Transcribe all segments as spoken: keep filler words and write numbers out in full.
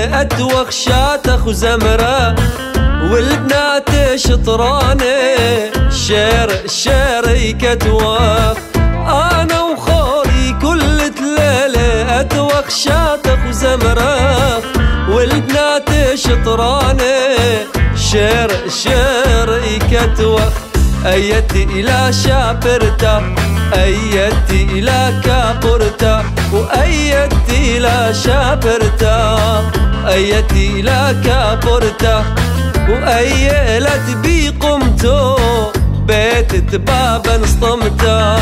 أتوخ شاتخ وزمرة والبنات شطرانة شير شريكة وخ أنا وخوري كل تلالة أتوخ شاتخ وزمرة والبنات شطرانة شير شريكة وخ أيتي إلى شابرتا أيتي إلى كابورتا وأيتي إلى شابرتا أيتي إلى كابورتا وأيلت بي قمتو بيت تبابا نصطمتا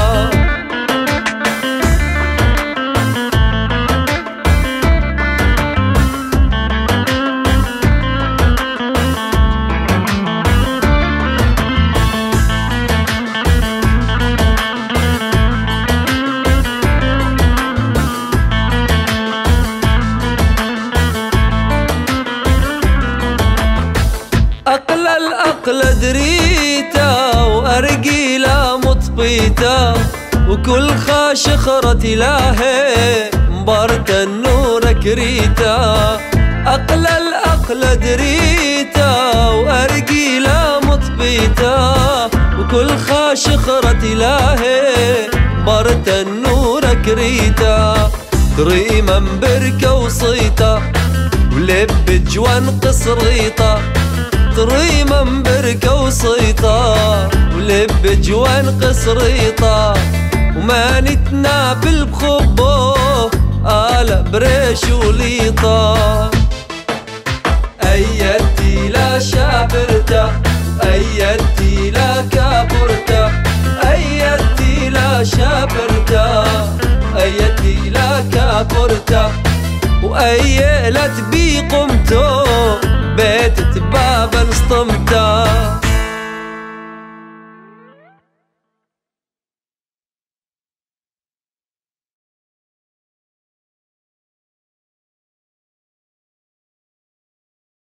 الأقل دريتا وأرجيلا مطبيتا وكل خاش خرت إلهي مبارت النور كريتا أقل الأقل دريتا وأرجيلا مطبيتا وكل خاش خرت إلهي مبارت النور كريتا كريما بركة وصيتا ولب جوان قصريطة طريمة بركة وصيطة ولب جوان قصريطة وما نتنابل بخبه آلا بريش وليطة أيتي لا شابرتا أيتي لا كابورتا أيتي لا شابرتا أيتي لا كابورتا وأيلت بي قمتو بيت تبابا نصطمتا